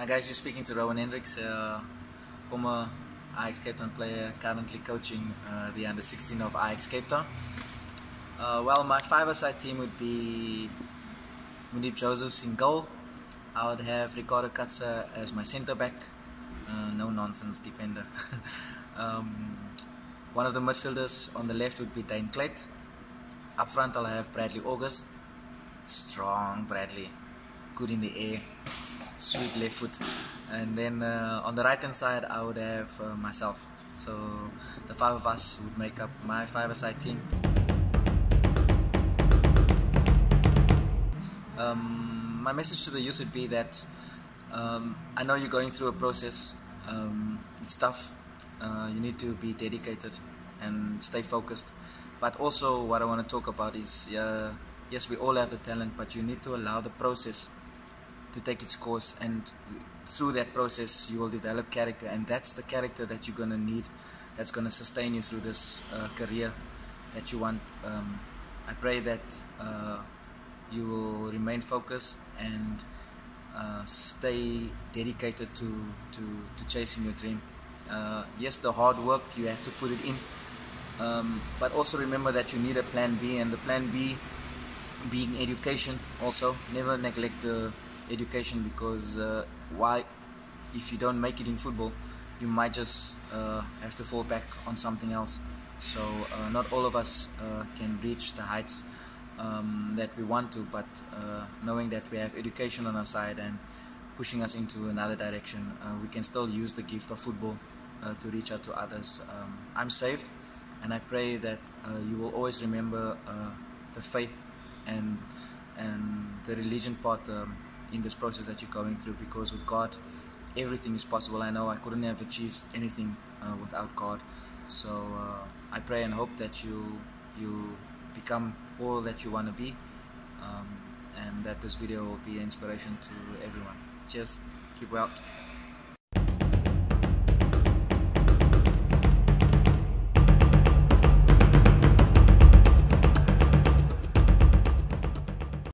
guys, you're speaking to Rowan Hendricks, former Ajax Cape Town player, currently coaching the under-16 of Ajax Cape Town. Well, my five-a-side team would be Moeneeb Josephs in goal. I would have Ricardo Katsa as my centre-back, no-nonsense defender. One of the midfielders on the left would be Dane Clayt. Up front I'll have Bradley August, strong Bradley, good in the air, sweet left foot. And then on the right hand side I would have myself. So the five of us would make up my five-a-side team. My message to the youth would be that I know you're going through a process. It's tough. You need to be dedicated and stay focused. But also what I want to talk about is, yes, we all have the talent, but you need to allow the process to take its course, and through that process you will develop character, and that's the character that you're going to need, that's going to sustain you through this career that you want. I pray that you will remain focused and stay dedicated to chasing your dream. Yes, the hard work, you have to put it in, but also remember that you need a plan B, and the plan B being education. Also, never neglect the education, because why, if you don't make it in football, you might just have to fall back on something else. So not all of us can reach the heights that we want to, but knowing that we have education on our side and pushing us into another direction, we can still use the gift of football to reach out to others. I'm saved, and I pray that you will always remember the faith and the religion part in this process that you're going through, because with God everything is possible. I know I couldn't have achieved anything without God. So I pray and hope that you become all that you want to be, and that this video will be an inspiration to everyone. Cheers, keep well.